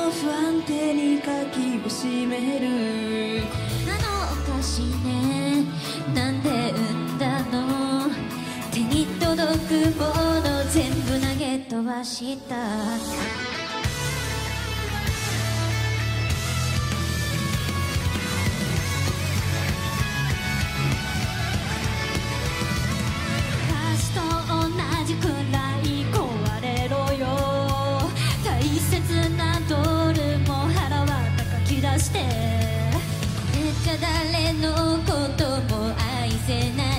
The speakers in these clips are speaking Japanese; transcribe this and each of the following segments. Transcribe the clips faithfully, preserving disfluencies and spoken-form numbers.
も不安定にかきをしめる。 あのおかしいね、なんで産んだの。手に届くもの全部投げ飛ばした。昔と同じくらい壊れろよ。大切なドルも払わった書き出して。めっちゃ誰のことも愛せない。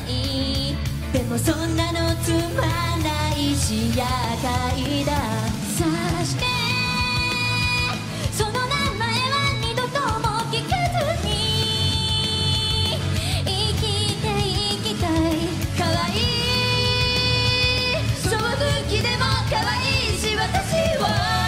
でもそんなのつまんないし厄介だ。さしてその名前は二度とも聞けずに生きていきたい。可愛いそう好きでも可愛いし、私を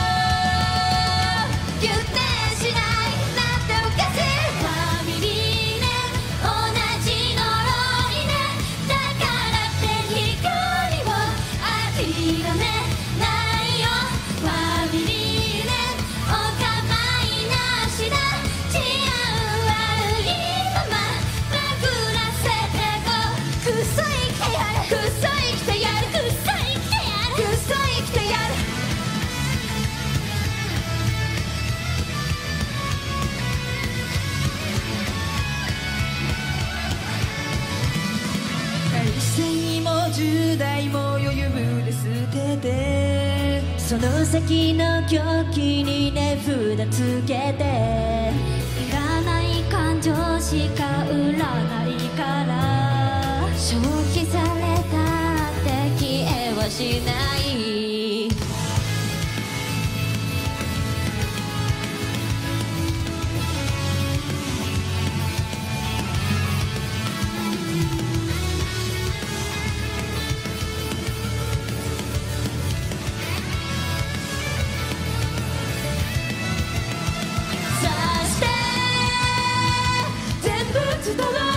ギュッてしないなんておかしい。ファミリーね、同じ呪いね。だからって光を諦めないよ。ファミリーね、お構いなしだ。治安悪いまま殴らせてこう。クソ生きてやる、クソ生きてやる、クソ生きてやる、クソ生きてやる。 一銭も十代も余裕で捨てて、 その先の狂気に値札つけて。いらない感情しか売らないから。消費されたって消えはしない。さして全部伝わ